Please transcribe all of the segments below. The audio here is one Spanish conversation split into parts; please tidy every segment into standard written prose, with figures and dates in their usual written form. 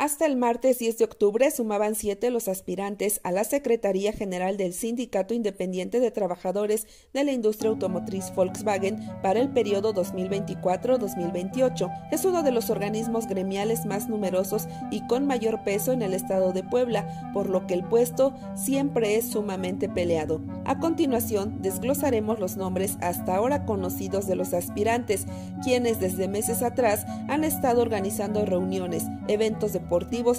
Hasta el martes 10 de octubre sumaban 7 los aspirantes a la Secretaría General del Sindicato Independiente de Trabajadores de la Industria Automotriz Volkswagen para el periodo 2024-2028. Es uno de los organismos gremiales más numerosos y con mayor peso en el estado de Puebla, por lo que el puesto siempre es sumamente peleado. A continuación, desglosaremos los nombres hasta ahora conocidos de los aspirantes, quienes desde meses atrás han estado organizando reuniones, eventos deportivos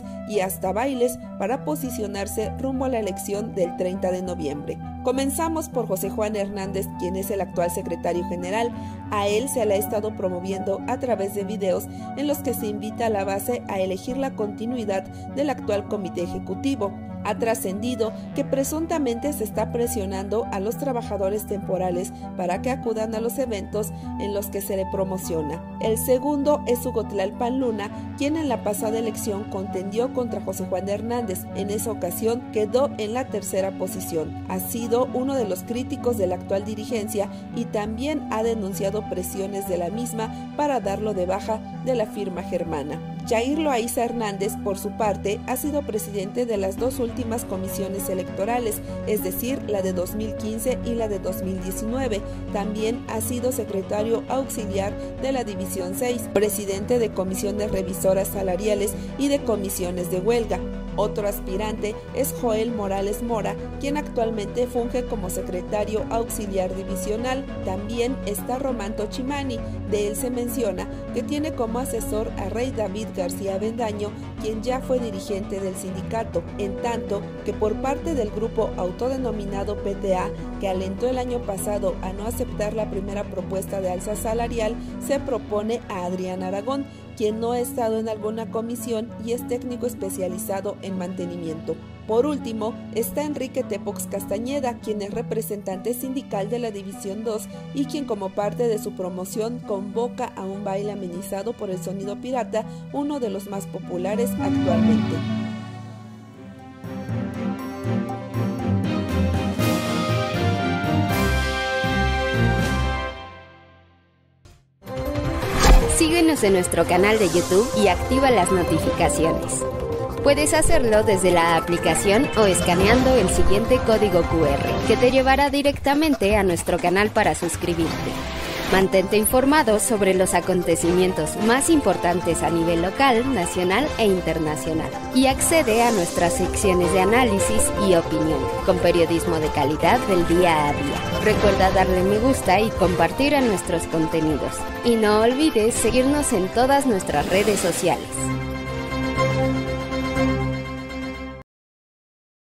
y hasta bailes para posicionarse rumbo a la elección del 30 de noviembre. Comenzamos por José Juan Hernández, quien es el actual secretario general. A él se le ha estado promoviendo a través de videos en los que se invita a la base a elegir la continuidad del actual comité ejecutivo. Ha trascendido que presuntamente se está presionando a los trabajadores temporales para que acudan a los eventos en los que se le promociona. El segundo es Hugo Tlalpan Luna, quien en la pasada elección contendió contra José Juan Hernández. En esa ocasión quedó en la tercera posición. Ha sido uno de los críticos de la actual dirigencia y también ha denunciado presiones de la misma para darlo de baja de la firma germana. Jair Loaiza Hernández, por su parte, ha sido presidente de las dos últimas comisiones electorales, es decir, la de 2015 y la de 2019. También ha sido secretario auxiliar de la División 6, presidente de comisiones revisoras salariales y de comisiones de huelga. Otro aspirante es Joel Morales Mora, quien actualmente funge como secretario auxiliar divisional. También está Román Tochimani. De él se menciona que tiene como asesor a Rey David García Avendaño, quien ya fue dirigente del sindicato, en tanto que por parte del grupo autodenominado PTA, que alentó el año pasado a no aceptar la primera propuesta de alza salarial, se propone a Adrián Aragón, quien no ha estado en alguna comisión y es técnico especializado en mantenimiento. Por último, está Enrique Tepox Castañeda, quien es representante sindical de la División 2 y quien como parte de su promoción convoca a un baile amenizado por el sonido pirata, uno de los más populares actualmente. Síguenos en nuestro canal de YouTube y activa las notificaciones. Puedes hacerlo desde la aplicación o escaneando el siguiente código QR, que te llevará directamente a nuestro canal para suscribirte. Mantente informado sobre los acontecimientos más importantes a nivel local, nacional e internacional. Y accede a nuestras secciones de análisis y opinión, con periodismo de calidad del día a día. Recuerda darle me gusta y compartir a nuestros contenidos. Y no olvides seguirnos en todas nuestras redes sociales.